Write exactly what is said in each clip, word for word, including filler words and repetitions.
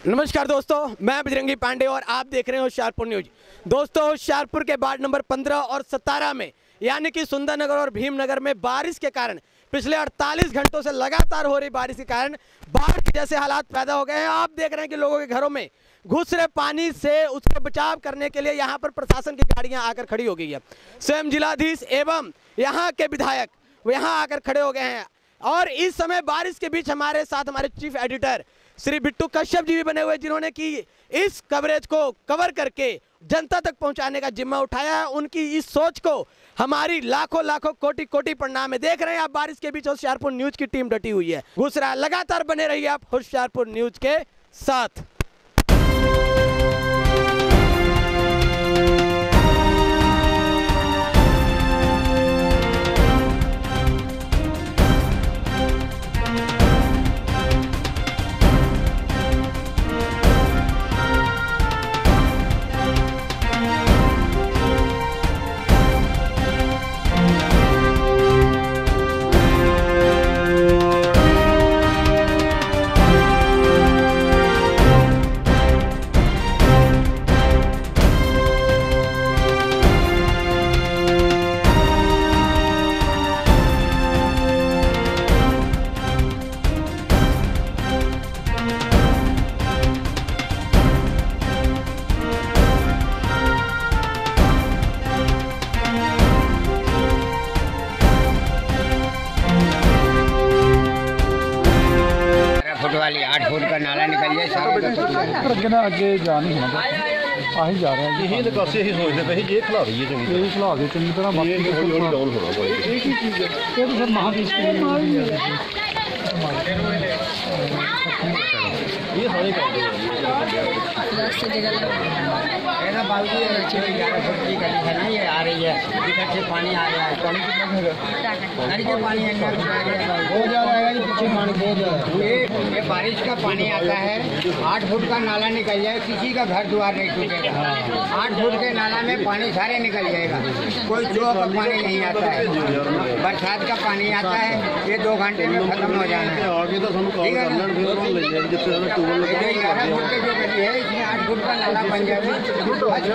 नमस्कार दोस्तों, मैं बजरंगी पांडे और आप देख रहे हैं होशियारपुर न्यूज। दोस्तों, होशियारपुर के वार्ड नंबर पंद्रह और सतारह में यानी कि सुंदरनगर और भीमनगर में बारिश के कारण पिछले अड़तालीस घंटों से लगातार हो रही बारिश के कारण बाढ़ के जैसे हालात पैदा हो गए हैं। आप देख रहे हैं कि लोगों के घरों में घुस रहे पानी से उसका बचाव करने के लिए यहाँ पर प्रशासन की गाड़ियाँ आकर खड़ी हो गई है। स्वयं जिलाधीश एवं यहाँ के विधायक यहाँ आकर खड़े हो गए हैं और इस समय बारिश के बीच हमारे साथ हमारे चीफ एडिटर श्री बिट्टू कश्यप जी भी बने हुए, जिन्होंने की इस कवरेज को कवर करके जनता तक पहुंचाने का जिम्मा उठाया है। उनकी इस सोच को हमारी लाखों लाखों कोटि कोटि प्रणाम है। देख रहे हैं आप, बारिश के बीच होशियारपुर न्यूज की टीम डटी हुई है, घुस रहा है। लगातार बने रहिए आप होशियारपुर न्यूज के साथ। वाली आठ फुट का नाला निकल जाए सारा अगे जा नहीं होना आही जा रहा है। यही निकासी ही सोचते पे ये खिला रही है चंगी तरह खिला दे चंगी तरह बाकी हौली डाउन होना पड़ेगा। एक ही चीज है ये तो सर महादेश के ये सारे कर दे रास्ते जगह ना बाल्टी ग्यारह फुट की गली है ना, ये आ रही है इधर से पानी आ रहा है। पानी कितना है नदी के पानी अंदर हो जा रहा है, पीछे पानी बहुत ज्यादा। ये ये बारिश का पानी आता है, आठ फुट का नाला निकल जाए, किसी का घर द्वार नहीं टूटेगा। आठ फुट के नाला में पानी सारे निकल जाएगा, कोई चौक का पानी नहीं आता है। बरसात का पानी आता है, ये दो घंटे में खत्म हो जाना है। ठीक है ना, ग्यारह फुट की जो गली है इसमें आठ फुट का नाला बन जाएगा। अगर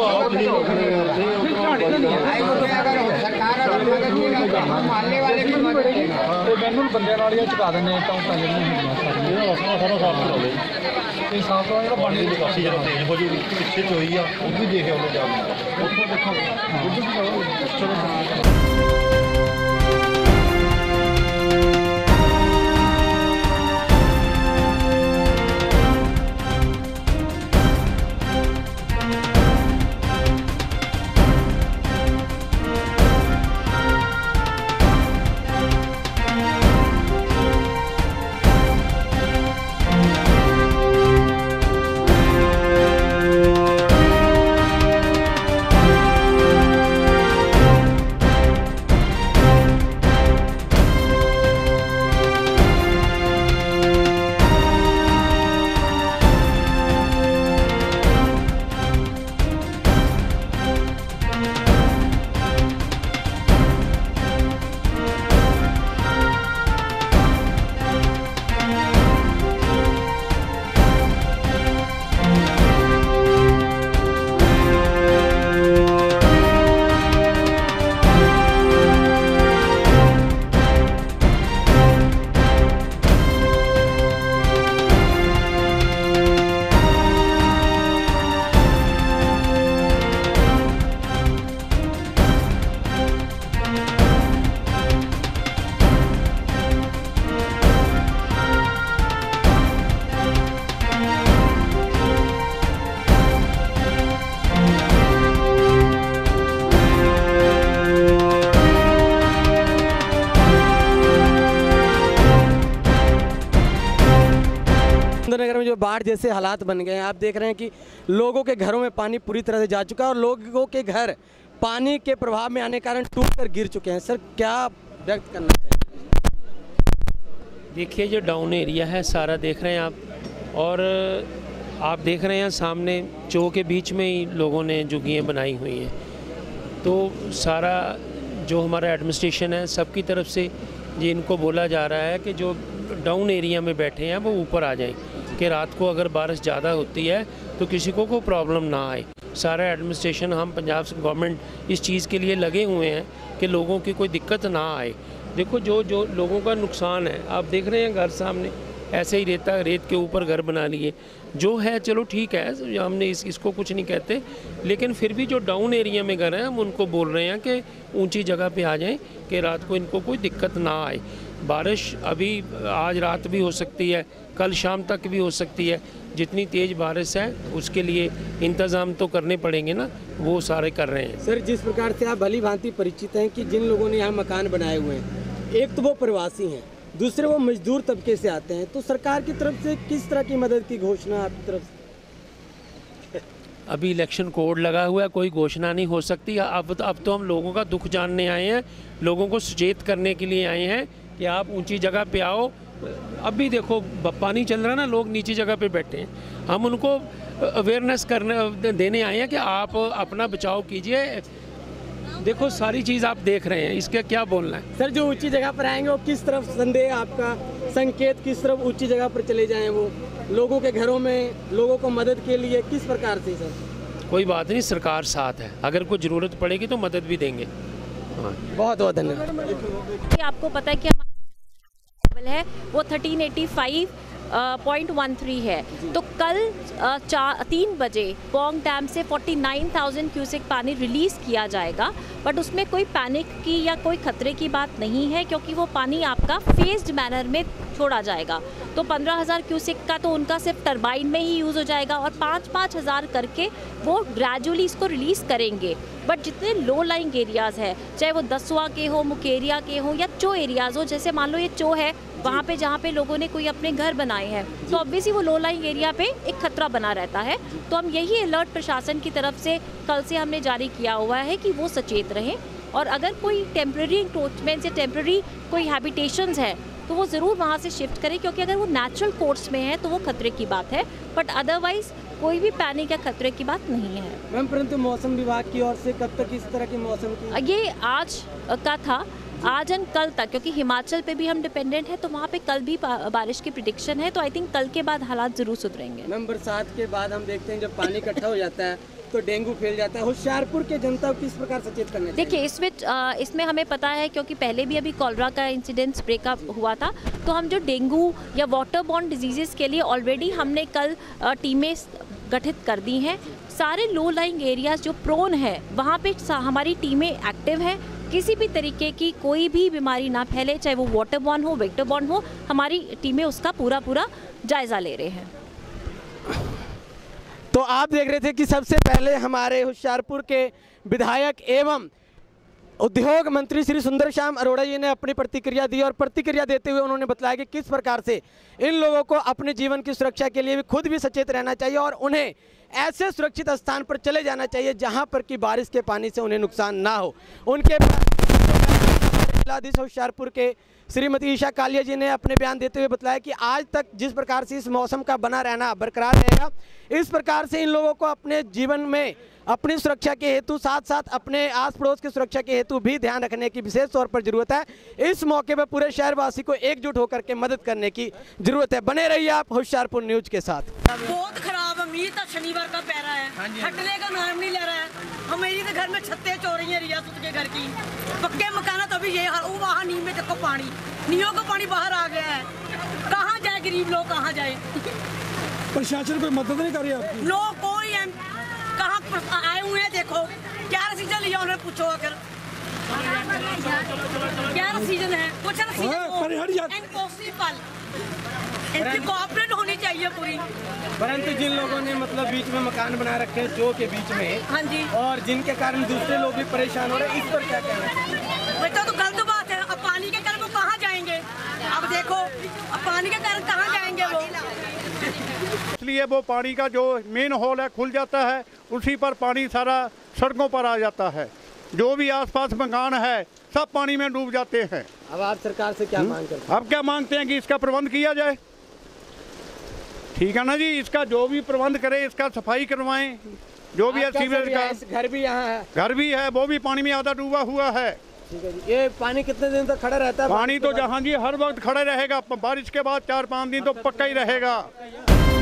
सरकार हम मानने वाले भी मदद मैनू बंदे नालियां चुका देने टाउटा ਜਿਹੜੀਆਂ ਸਾਰਾ ਸਾਰਾ ਸਾਫ ਕਰਾਵੇ ਤੇ ਸਾਫ ਕਰਾ ਜਿਹੜਾ ਪਾਣੀ ਦੀ ਨਿਕਾਸੀ ਜਿਹੜਾ ਤੇਜ਼ ਹੋ ਜੂਗੀ ਪਿੱਛੇ ਚ ਹੋਈ ਆ ਉਹ ਵੀ ਦੇਖਿਆ ਉਹਨੇ ਜਾ ਕੇ ਉੱਥੋਂ ਦੇਖੋ ਚਲੋ। सुंदरनगर में जो बाढ़ जैसे हालात बन गए हैं, आप देख रहे हैं कि लोगों के घरों में पानी पूरी तरह से जा चुका है और लोगों के घर पानी के प्रभाव में आने के कारण टूट कर गिर चुके हैं। सर, क्या व्यक्त करना चाहिए? देखिए, जो डाउन एरिया है सारा देख रहे हैं आप, और आप देख रहे हैं सामने चौ के बीच में ही लोगों ने झुग्गियाँ बनाई हुई हैं। तो सारा जो हमारा एडमिनिस्ट्रेशन है सबकी तरफ से ये इनको बोला जा रहा है कि जो डाउन एरिया में बैठे हैं वो ऊपर आ जाएं। कि रात को अगर बारिश ज़्यादा होती है तो किसी को कोई प्रॉब्लम ना आए। सारा एडमिनिस्ट्रेशन, हम पंजाब गवर्नमेंट इस चीज़ के लिए लगे हुए हैं कि लोगों की कोई दिक्कत ना आए। देखो जो जो लोगों का नुकसान है, आप देख रहे हैं घर सामने ऐसे ही रेता रेत के ऊपर घर बना लिए, जो है चलो ठीक है, हमने इस इसको कुछ नहीं कहते, लेकिन फिर भी जो डाउन एरिया में घर हैं हम उनको बोल रहे हैं कि ऊंची जगह पे आ जाएं कि रात को इनको कोई दिक्कत ना आए। बारिश अभी आज रात भी हो सकती है, कल शाम तक भी हो सकती है। जितनी तेज़ बारिश है उसके लिए इंतज़ाम तो करने पड़ेंगे ना, वो सारे कर रहे हैं। सर, जिस प्रकार से आप भली भांति परिचित हैं कि जिन लोगों ने यहाँ मकान बनाए हुए हैं, एक तो वो प्रवासी हैं, दूसरे वो मजदूर तबके से आते हैं, तो सरकार की तरफ से किस तरह की मदद की घोषणा आपकी तरफ से? अभी इलेक्शन कोड लगा हुआ है, कोई घोषणा नहीं हो सकती। अब अब तो हम लोगों का दुख जानने आए हैं, लोगों को सचेत करने के लिए आए हैं कि आप ऊंची जगह पे आओ। अभी देखो पानी चल रहा है ना, लोग नीची जगह पे बैठे हैं, हम उनको अवेयरनेस करने देने आए हैं कि आप अपना बचाव कीजिए। देखो सारी चीज़ आप देख रहे हैं, इसका क्या बोलना है। सर, जो ऊंची जगह पर आएंगे वो किस तरफ संदेह आपका संकेत किस तरफ ऊंची जगह पर चले जाएं, वो लोगों के घरों में लोगों को मदद के लिए किस प्रकार से? सर कोई बात नहीं, सरकार साथ है, अगर कोई ज़रूरत पड़ेगी तो मदद भी देंगे। हाँ, बहुत बहुत धन्यवाद। आपको पता है कि हमारा लेवल है वो thirteen eighty five point one three है, तो कल uh, चार तीन बजे पोंग डैम से फोर्टी नाइन थाउजेंड क्यूसेक पानी रिलीज़ किया जाएगा, बट उसमें कोई पैनिक की या कोई खतरे की बात नहीं है, क्योंकि वो पानी आपका फेज्ड मैनर में छोड़ा जाएगा। तो पंद्रह हज़ार क्यूसेक का तो उनका सिर्फ टरबाइन में ही यूज़ हो जाएगा और पाँच पाँच हज़ार करके वो ग्रेजुअली इसको रिलीज़ करेंगे। बट जितने लो लाइंग एरियाज़ है, चाहे वो दसवा के हो, मुकेरिया के हो या चो एरियाज़ हो, जैसे मान लो ये चो है, वहाँ पे जहाँ पे लोगों ने कोई अपने घर बनाए हैं, तो ऑब्वियसली वो लो लाइंग एरिया पे एक खतरा बना रहता है। तो हम यही अलर्ट प्रशासन की तरफ से कल से हमने जारी किया हुआ है कि वो सचेत रहें, और अगर कोई टेम्प्रेरी इंक्रोचमेंट या टेम्प्रेरी कोई हैबिटेशंस है तो वो ज़रूर वहाँ से शिफ्ट करें, क्योंकि अगर वो नेचुरल कोर्स में है तो वो खतरे की बात है, बट अदरवाइज़ कोई भी पैनिक या खतरे की बात नहीं है। मैम, परंतु मौसम विभाग की ओर से कब तक इस तरह के मौसम की? ये आज का था, आज एंड कल तक, क्योंकि हिमाचल पे भी हम डिपेंडेंट है, तो वहाँ पे कल भी बारिश की प्रिडिक्शन है, तो आई थिंक कल के बाद हालात ज़रूर सुधरेंगे। मैम, बरसात के बाद हम देखते हैं जब पानी इकट्ठा हो जाता है तो डेंगू फैल जाता है। होशियारपुर के जनता को किस प्रकार सचेत करना चाहिए? देखिए, इसमें इसमें हमें पता है, क्योंकि पहले भी अभी कॉलरा का इंसिडेंट ब्रेकअप हुआ था, तो हम जो डेंगू या वाटर बॉर्न डिजीज़ के लिए ऑलरेडी हमने कल टीमें गठित कर दी हैं। सारे लो लाइंग एरियाज जो प्रोन है वहाँ पे हमारी टीमें एक्टिव हैं। किसी भी तरीके की कोई भी बीमारी ना फैले, चाहे वो वाटर बॉर्न हो, वेक्टर बॉर्न हो, हमारी टीमें उसका पूरा पूरा जायज़ा ले रहे हैं। तो आप देख रहे थे कि सबसे पहले हमारे होशियारपुर के विधायक एवं उद्योग मंत्री श्री सुंदर श्याम अरोड़ा जी ने अपनी प्रतिक्रिया दी, और प्रतिक्रिया देते हुए उन्होंने बताया कि किस प्रकार से इन लोगों को अपने जीवन की सुरक्षा के लिए भी खुद भी सचेत रहना चाहिए और उन्हें ऐसे सुरक्षित स्थान पर चले जाना चाहिए जहां पर कि बारिश के पानी से उन्हें नुकसान ना हो। उनके जिलाधीश होशियारपुर के श्रीमती ईशा कालिया जी ने अपने बयान देते हुए बताया कि आज तक जिस प्रकार से इस मौसम का बना रहना बरकरार रहेगा, इस प्रकार से इन लोगों को अपने जीवन में अपनी सुरक्षा के हेतु साथ साथ अपने आस पड़ोस की सुरक्षा के हेतु भी ध्यान रखने की विशेष तौर पर जरूरत है। इस मौके पर पूरे शहरवासी को एकजुट होकर के मदद करने की जरूरत है। बने रहिए आप होशियारपुर न्यूज के साथ। बहुत खराब है, मीर तो शनिवार का पैरा है, हटने का नाम नहीं ले रहा है। हमारी तो घर में छत्ते चो रही है रियासत के घर की, पक्के मकान तो अभी ये हाल। वो वहाँ नीम में देखो पानी, नीमों का पानी बाहर आ गया है, कहाँ जाए गरीब लोग, कहाँ जाए? प्रशासन कोई मदद नहीं कर रही आपकी? लोग कोई कहाँ आए हुए हैं, देखो क्या सीजन लिया उन्हें पूछो, अगर क्या सीजन है, कुछ इम्पॉसिबल, इनकी कोऑपरेट होनी चाहिए पूरी। परंतु जिन लोगों ने मतलब बीच में मकान बना रखे हैं चो के बीच में, हाँ जी, और जिनके कारण दूसरे लोग भी परेशान हो रहे हैं, इस पर क्या कहना चाहिए? बेटा तो गलत बात है। अब पानी के कारण वो कहाँ जाएंगे? अब देखो, अब पानी के कारण कहाँ जाएंगे वो? इसलिए वो पानी का जो मेन होल है खुल जाता है, उसी पर पानी सारा सड़कों पर आ जाता है। जो भी आसपास मकान है सब पानी में डूब जाते हैं। अब आप सरकार से क्या मांग करते हैं? अब क्या मांगते हैं कि इसका प्रबंध किया जाए, ठीक है ना जी। इसका जो भी प्रबंध करे, इसका सफाई करवाएं, जो भी है सीवरेज का। घर भी यहाँ है, घर भी है, वो भी पानी में आधा डूबा हुआ है। ठीक है जी। ये पानी कितने दिन तक खड़ा रहता है? पानी तो जहाँ जी हर वक्त खड़े रहेगा, बारिश के बाद चार पाँच दिन तो पक्का ही रहेगा।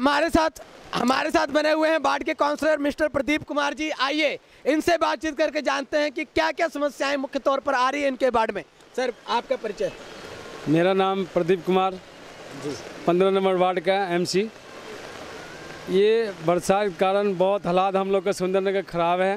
हमारे साथ हमारे साथ बने हुए हैं वार्ड के काउंसलर मिस्टर प्रदीप कुमार जी। आइए इनसे बातचीत करके जानते हैं कि क्या क्या समस्याएं मुख्य तौर पर आ रही है इनके वार्ड में। सर, आपका परिचय। मेरा नाम प्रदीप कुमार जी, पंद्रह नंबर वार्ड का एमसी। ये बरसात के कारण बहुत हालात हम लोग का सुंदरनगर ख़राब है,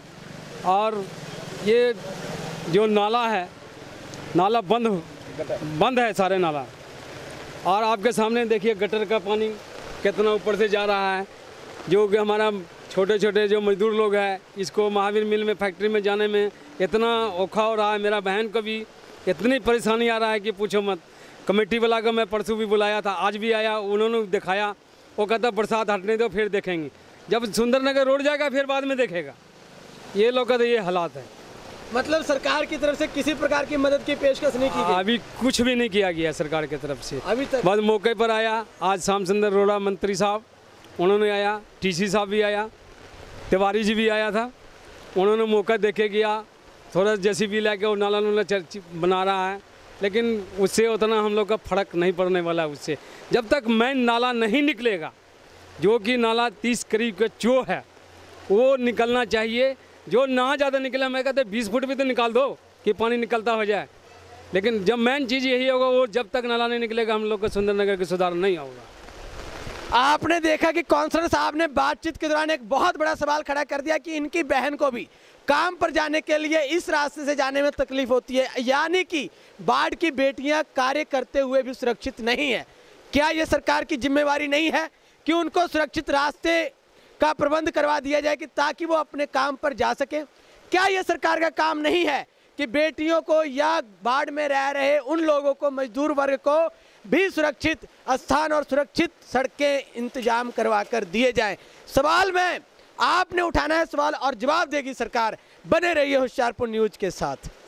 और ये जो नाला है, नाला बंद बंद है, सारे नाला। और आपके सामने देखिए गटर का पानी कितना ऊपर से जा रहा है, जो कि हमारा छोटे छोटे जो मजदूर लोग हैं, इसको महावीर मिल में फैक्ट्री में जाने में इतना औखा हो रहा है। मेरा बहन को भी इतनी परेशानी आ रहा है कि पूछो मत। कमेटी वाला को मैं परसों भी बुलाया था, आज भी आया, उन्होंने दिखाया। वो कहता बरसात हटने दो फिर देखेंगे, जब सुंदरनगर रोड जाएगा फिर बाद में देखेगा। ये लोग का तो ये हालात है। मतलब सरकार की तरफ से किसी प्रकार की मदद की पेशकश नहीं की गई? अभी कुछ भी नहीं किया गया सरकार की तरफ से अभी तक। बस मौके पर आया, आज श्याम सुंदर रोड़ा मंत्री साहब उन्होंने आया, टीसी साहब भी आया, तिवारी जी भी आया था। उन्होंने मौका देखे गया, थोड़ा जैसी भी लेके वो नाला नाला चर्च बना रहा है, लेकिन उससे उतना हम लोग का फर्क नहीं पड़ने वाला है। उससे जब तक मेन नाला नहीं निकलेगा, जो कि नाला तीस करीब का जो है वो निकलना चाहिए। जो ना ज़्यादा निकले, मैं कहते बीस फुट भी तो निकाल दो कि पानी निकलता हो जाए। लेकिन जब मेन चीज़ यही होगा, वो जब तक नाला नहीं निकलेगा हम लोग का सुंदरनगर का सुधार नहीं होगा। आपने देखा कि काउंसलर साहब ने बातचीत के दौरान एक बहुत बड़ा सवाल खड़ा कर दिया कि इनकी बहन को भी काम पर जाने के लिए इस रास्ते से जाने में तकलीफ होती है, यानी कि वार्ड की बेटियां कार्य करते हुए भी सुरक्षित नहीं है। क्या यह सरकार की जिम्मेवारी नहीं है कि उनको सुरक्षित रास्ते का प्रबंध करवा दिया जाए कि ताकि वो अपने काम पर जा सके? क्या यह सरकार का काम नहीं है कि बेटियों को या वार्ड में रह रहे उन लोगों को, मजदूर वर्ग को भी सुरक्षित स्थान और सुरक्षित सड़कें इंतजाम करवा कर दिए जाएं? सवाल में आपने उठाना है सवाल, और जवाब देगी सरकार। बने रहिए होशियारपुर न्यूज के साथ।